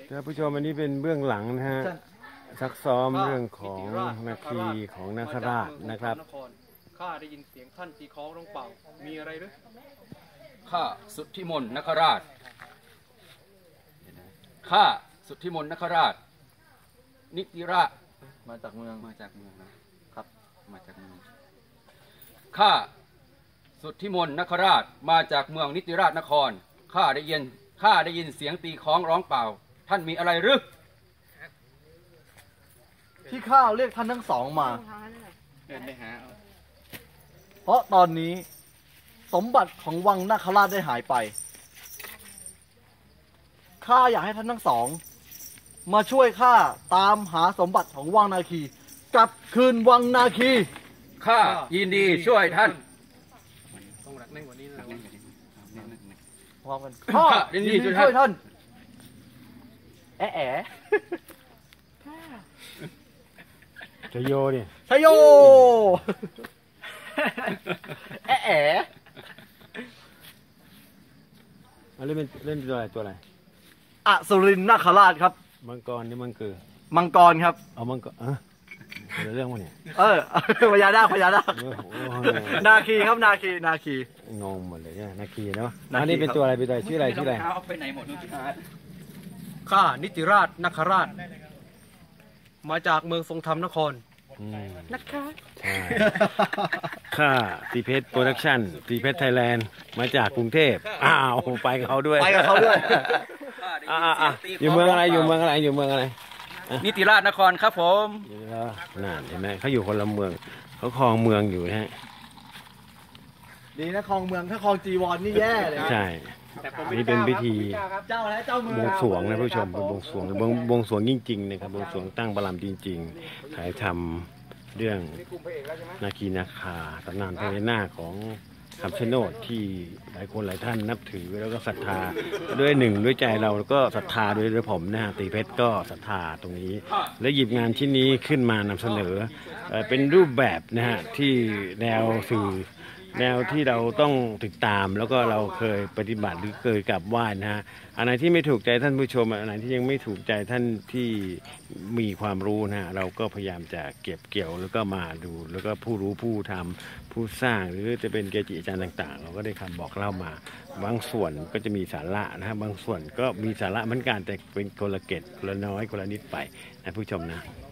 ท่านผู้ชมอันนี้เป็นเบื้องหลังนะฮะซักซ้อมเรื่องของนาคีของนาคราชนะครับข้าได้ยินเสียงท่านตีคล้องร้องเปล่ามีอะไรหรือข้าสุทธิมนต์นคราชข้าสุทธิมนต์นคราชนิติราชมาจากเมืองนะครับมาจากเมืองข้าสุทธิมนต์นคราชมาจากเมืองนิติราชนครข้าได้ยินเสียงตีคล้องร้องเปล่าท่านมีอะไรหรือที่ข้าเรียกท่านทั้งสองมาเดินไปหาเพราะตอนนี้สมบัติของวังนาคราชได้หายไปข้าอยากให้ท่านทั้งสองมาช่วยข้าตามหาสมบัติของวังนาคีกลับคืนวังนาคีข้ายินดีช่วยท่านต้องหนักแน่นกว่านี้นะพร้อมกันข้ายินดีช่วยท่านแอะชโยดิชโยแอะเล่นตัวอะไรอสุรินทร์นาคราชครับมังกรนี่มันคือมังกรครับเอามังกรเรื่องวะเนี่ยพญานาคนาคีครับนาคีงงหมดเลยเนี่ยนาคีเนาะอันนี้เป็นตัวอะไรชื่ออะไรเอาไปไหนหมดนุ๊กพี่อาร์ตข้านิติราชนคราชมาจากเมืองทรงธรรมนครนะคะใช่ข้าตีเพชรโปรดักชั่นตีเพชรไทยแลนด์มาจากกรุงเทพไปกับเขาด้วยอยู่เมืองอะไรนิติราชนครครับผมน่าเห็นไหมเขาอยู่คนละเมืองเขาครองเมืองอยู่นะฮะดีนะครองเมืองถ้าครองจีวรนี่แย่เลยใช่นี่เป็นพิธีบวงสรวงนะผู้ชมเป็นบวงสรวงจริงๆนะครับบวงสรวงตั้งบารมีจริงๆถ่ายทำเรื่องนาคีนาคาตำนานพญานาคของคำชะโนดที่หลายคนหลายท่านนับถือแล้วก็ศรัทธาด้วยใจเราแล้วก็ศรัทธาด้วยผมนะฮะตีเพชรก็ศรัทธาตรงนี้และหยิบงานชิ้นนี้ขึ้นมานำเสนอเป็นรูปแบบนะฮะที่แนวสื่อแนวที่เราต้องติดตามแล้วก็เราเคยปฏิบัติหรือเคยกราบไหว้นะฮะอันไหนที่ไม่ถูกใจท่านผู้ชมอันไหนที่ยังไม่ถูกใจท่านที่มีความรู้นะฮะเราก็พยายามจะเก็บเกี่ยวแล้วก็มาดูแล้วก็ผู้รู้ผู้ทำผู้สร้างหรือจะเป็นเกจิอาจารย์ต่างๆเราก็ได้คำบอกเล่ามาบางส่วนก็จะมีสาระนะฮะบางส่วนก็มีสาระเหมือนกันแต่เป็นคนละเกตคนละน้อยคนละนิดไปนะผู้ชมนะ